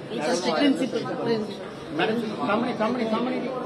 Madam सामने सामने सामने जी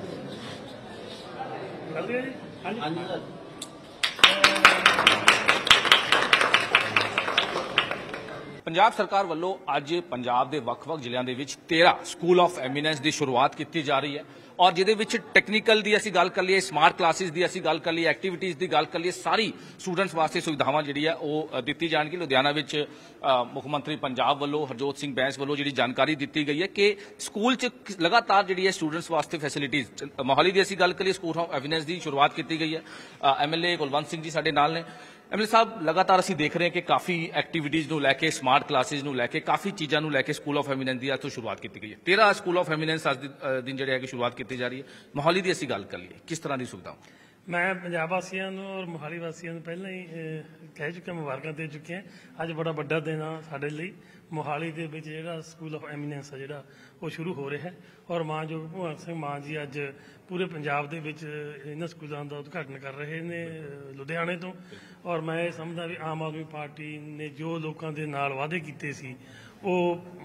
पंजाब सरकार वालों अज पंजाब के ਵੱਖ-ਵੱਖ ਜ਼ਿਲ੍ਹਿਆਂ ਦੇ ਵਿੱਚ 13 ਸਕੂਲ ਆਫ ਐਮੀਨੈਂਸ ਦੀ ਸ਼ੁਰੂਆਤ ਕੀਤੀ ਜਾ ਰਹੀ ਹੈ और ਜਿਹਦੇ ਵਿੱਚ ਟੈਕਨੀਕਲ ਦੀ ਅਸੀਂ ਗੱਲ ਕਰ ਲਈਏ ਸਮਾਰਟ ਕਲਾਸਿਸ ਦੀ ਅਸੀਂ ਗੱਲ ਕਰ ਲਈਏ ਐਕਟੀਵਿਟੀਜ਼ ਦੀ ਗੱਲ ਕਰ ਲਈਏ ਸਾਰੀ ਸਟੂਡੈਂਟਸ ਵਾਸਤੇ ਸੁਵਿਧਾਵਾਂ ਜਿਹੜੀ ਹੈ ਉਹ ਦਿੱਤੀ ਜਾਣਗੀ। ਲੁਧਿਆਣਾ ਵਿੱਚ ਮੁੱਖ ਮੰਤਰੀ ਪੰਜਾਬ ਵੱਲੋਂ ਹਰਜੋਤ ਸਿੰਘ ਬੈਂਸ ਵੱਲੋਂ ਜਿਹੜੀ ਜਾਣਕਾਰੀ ਦਿੱਤੀ ਗਈ ਹੈ ਕਿ ਸਕੂਲ 'ਚ ਲਗਾਤਾਰ ਜਿਹੜੀ ਹੈ ਸਟੂਡੈਂਟਸ ਵਾਸਤੇ ਫੈਸਿਲਿਟੀਜ਼ ਮੋਹਾਲੀ ਦੀ ਅਸੀਂ ਗੱਲ ਕਰੀਏ ਸਕੂਲ ਆਫ ਐਮੀਨੈਂਸ ਦੀ ਸ਼ੁਰੂਆਤ ਕੀਤੀ ਗਈ ਹੈ। MLA ਕੁਲਵੰਤ ਸਿੰਘ ਜੀ ਸਾਡੇ ਨਾਲ ਨੇ। MLA ਸਾਹਿਬ लगातार ਅਸੀਂ ਦੇਖ ਰਹੇ ਹਾਂ ਕਿ ਕਾਫੀ ਐਕਟੀਵਿਟੀਜ਼ ਨੂੰ ਲੈ ਕੇ ਸਮਾਰਟ ਕਲਾਸਿਸ ਨੂੰ ਲੈ ਕੇ ਕਾਫੀ ਚੀਜ਼ਾਂ ਨੂੰ ਲੈ ਕੇ ਸਕੂਲ ਆਫ ਐਮੀਨੈਂਸ ਦੀ ਅੱਜ ਤੋਂ ਸ਼ੁਰੂਆਤ ਕੀਤੀ ਗਈ ਹੈ। 13 ਸਕੂਲ ਆਫ ਐਮੀਨੈਂਸ ਅੱਜ ਦਿਨ ਜਿਹੜੇ ਹੈ ਕਿ ਸ਼ੁਰੂਆਤ ਕੀਤੀ ਜਾ ਰਹੀ ਹੈ। ਮੋਹਾਲੀ ਦੀ ਅਸੀਂ ਗੱਲ ਕਰ ਲਈਏ ਕਿਸ ਤਰ੍ਹਾਂ ਦੀ ਸੁਵਿਧਾ? मैं पंजाब वासियों और मोहाली वासियों पहले ही कह चुके मुबारक दे चुके हैं। अज बड़ा बड़ा दिन आ साडे लई। मोहाली दे विच जिहड़ा स्कूल ऑफ एमीनेंस है जिहड़ा वो शुरू हो रहा है और मानयोग भगवंत सिंह मान जी अज पूरे पंजाब दे विच इन्हां स्कूलों का उद्घाटन कर रहे ने लुधियाणे तो। और मैं समझदा भी आम आदमी पार्टी ने जो लोगों के नाल वादे कीते सी वो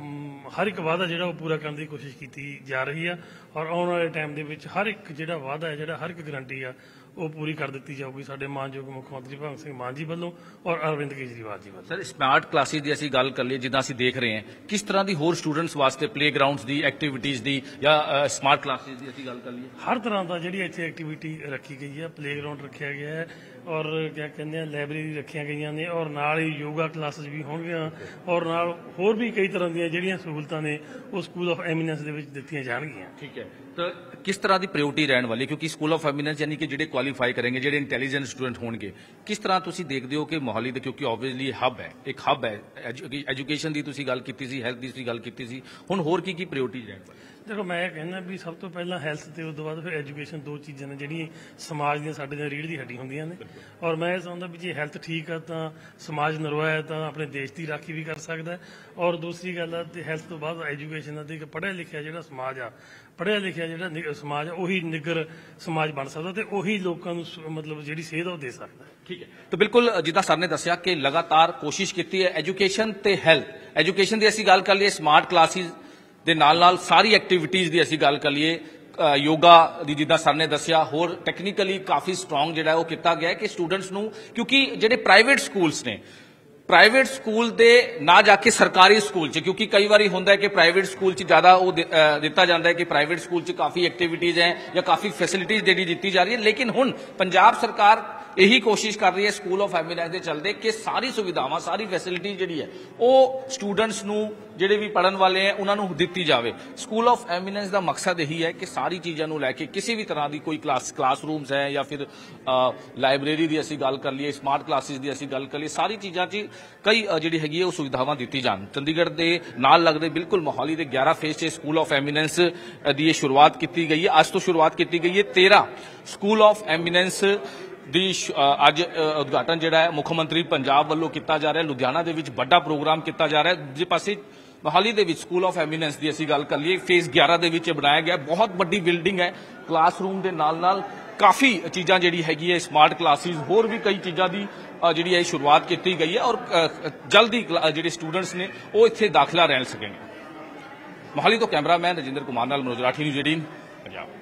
हर एक वादा जिहड़ा पूरा करने की कोशिश की जा रही है और आने वाले टाइम दे विच हर एक जिहड़ा वादा है जिहड़ा हर एक गारंटी आ वो पूरी कर दी जाऊगी साडे मानयोग मुख्यमंत्री भगवंत सिंह मान जी वालों और अरविंद केजरीवाल जी वालों। सर स्मार्ट क्लासिस की ਅਸੀਂ ਗੱਲ ਕਰ ਲਈਏ ਜਿੱਦਾਂ ਅਸੀਂ ਦੇਖ ਰਹੇ ਹਾਂ ਕਿਸ ਤਰ੍ਹਾਂ ਦੀ ਹੋਰ ਸਟੂਡੈਂਟਸ ਵਾਸਤੇ ਪਲੇਗਰਾਉਂਡਸ ਦੀ ਐਕਟੀਵਿਟੀਜ਼ ਦੀ ਜਾਂ ਸਮਾਰਟ ਕਲਾਸਿਸ ਦੀ ਅਸੀਂ ਗੱਲ ਕਰ ਲਈਏ हर तरह का जी इतने एक्टिविटी रखी गई है। प्लेग्राउंड रखा गया है और क्या कहते हैं लाइब्रेरी रखिया गई ने और नाल ही योगा क्लासेस भी होणगियां और नाल होर भी कई तरह दी जिहड़ियां सहूलतां ने वो स्कूल ऑफ एमीनेंस दे विच दित्तियां जाणगियां। ठीक है तो किस तरह की प्रायोरिटी रहने वाली क्योंकि स्कूल ऑफ एमीनेंस यानी कि जिहड़े क्वालीफाई करेंगे जिहड़े इंटैलीजेंट स्टूडेंट होणगे किस तरह तुसीं देखदे हो कि मोहाली दे क्योंकि ऑब्वियसली हब है एक हब है एजुकेशन की तुसीं गल कीती सी हैल्थ की तुसीं गल कीती सी हुण होर की प्रायोरिटी रहने वाली? देखो मैं कहना भी सब तो पहला हैल्थ ते उस तो बाद फिर एजुकेशन दो चीज़ां ने जिहड़ियां समाज दी साडे रीढ़ दी हड्डी हुंदियां ने और मैं समझदा भी जे हैल्थ ठीक है तो समाज नरोया है तो अपने देश की राखी भी कर सकदा है। और दूसरी गल है हैल्थ तो बाद एजुकेशन है पढ़िया लिखिया जिहड़ा समाज आ पढ़िया लिखिया जिहड़ा समाज आ उही निग्गर समाज बन सकदा ते उही लोकां नूं मतलब जिहड़ी सेध दे सकदा है। ठीक है तो बिल्कुल जिद्दां सर ने दस्सिया कि लगातार कोशिश की है एजुकेशन ते हैल्थ एजुकेशन की असीं गल कर लईए स्मार्ट क्लासिस ਦੇ ਨਾਲ ਸਾਰੀ ਐਕਟੀਵਿਟੀਜ਼ ਦੀ ਅਸੀਂ ਗੱਲ ਕਰ ਲਈਏ ਯੋਗਾ ਦੀ ਜਿੱਦਾਂ ਸਰ ਨੇ ਦੱਸਿਆ ਹੋਰ ਟੈਕਨੀਕਲੀ ਕਾਫੀ ਸਟਰੋਂਗ ਜਿਹੜਾ ਉਹ ਕੀਤਾ ਗਿਆ ਕਿ ਸਟੂਡੈਂਟਸ ਨੂੰ ਕਿਉਂਕਿ ਜਿਹੜੇ ਪ੍ਰਾਈਵੇਟ ਸਕੂਲਸ ਨੇ ਪ੍ਰਾਈਵੇਟ ਸਕੂਲ ਦੇ ਨਾ ਜਾ ਕੇ ਸਰਕਾਰੀ ਸਕੂਲ 'ਚ ਕਿਉਂਕਿ ਕਈ ਵਾਰੀ ਹੁੰਦਾ ਹੈ ਕਿ ਪ੍ਰਾਈਵੇਟ ਸਕੂਲ 'ਚ ਜ਼ਿਆਦਾ ਉਹ ਦਿੱਤਾ ਜਾਂਦਾ ਹੈ ਕਿ ਪ੍ਰਾਈਵੇਟ ਸਕੂਲ 'ਚ ਕਾਫੀ ਐਕਟੀਵਿਟੀਜ਼ ਹੈ ਜਾਂ ਕਾਫੀ ਫੈਸਿਲਿਟੀਜ਼ ਜਿਹੜੀ ਦਿੱਤੀ ਜਾ ਰਹੀ ਹੈ ਲੇਕਿਨ ਹੁਣ ਪੰਜਾਬ ਸਰਕਾਰ यही कोशिश कर रही है स्कूल ऑफ एमीनेंस के चलते कि सारी सुविधावां सारी फैसिलिटी जिहड़ी है वो स्टूडेंट्स नूं जिहड़े भी पढ़न वाले हैं उन्होंने दिती जाए। स्कूल ऑफ एमीनेंस का मकसद यही है कि सारी चीज़ों को लैके किसी भी तरह की कोई क्लासरूम्स है या फिर लाइब्रेरी की असीं गल कर लीए स्मार्ट क्लासिस की असीं गल कर लीए सारी चीज़ों च कई जिहड़ी हैगी वो सुविधावां दित्ती जाण। चंडीगढ़ के नाल लगदे बिल्कुल मोहाली के 11 फेज से स्कूल ऑफ एमीनेंस की शुरुआत की गई है। अज तो शुरुआत की गई है 13 स्कूल ऑफ एमीनेंस ਦੀ ਅੱਜ ਉਦਘਾਟਨ ਜਿਹੜਾ ਹੈ ਮੁੱਖ ਮੰਤਰੀ ਪੰਜਾਬ ਵੱਲੋਂ ਕੀਤਾ ਜਾ ਰਿਹਾ ਲੁਧਿਆਣਾ ਦੇ ਵਿੱਚ ਵੱਡਾ ਪ੍ਰੋਗਰਾਮ ਕੀਤਾ ਜਾ ਰਿਹਾ ਦੂਜੇ ਪਾਸੇ ਮੋਹਾਲੀ ਦੇ ਵਿੱਚ ਸਕੂਲ ਆਫ ਐਮੀਨੈਂਸ ਦੀ ਅਸੀਂ ਗੱਲ ਕਰ ਲਈਏ ਫੇਜ਼ 11 ਦੇ ਵਿੱਚ ਬਣਾਇਆ ਗਿਆ ਬਹੁਤ ਵੱਡੀ ਬਿਲਡਿੰਗ ਹੈ ਕਲਾਸਰੂਮ ਦੇ ਨਾਲ ਕਾਫੀ ਚੀਜ਼ਾਂ ਜਿਹੜੀ ਹੈਗੀ ਹੈ ਸਮਾਰਟ ਕਲਾਸਿਸ ਹੋਰ ਵੀ ਕਈ ਚੀਜ਼ਾਂ ਦੀ ਜਿਹੜੀ ਹੈ ਸ਼ੁਰੂਆਤ ਕੀਤੀ ਗਈ ਹੈ ਔਰ ਜਲਦੀ ਜਿਹੜੇ ਸਟੂਡੈਂਟਸ ਨੇ ਉਹ ਇੱਥੇ ਦਾਖਲਾ ਲੈ ਸਕਣਗੇ। ਮੋਹਾਲੀ ਤੋਂ ਕੈਮਰਾਮੈਨ ਰਜਿੰਦਰ ਕੁਮਾਰ ਨਾਲ ਮਨੋਜ ਰਾਠੀ ਨਿਊਜ਼ 18 ਪੰਜਾਬ।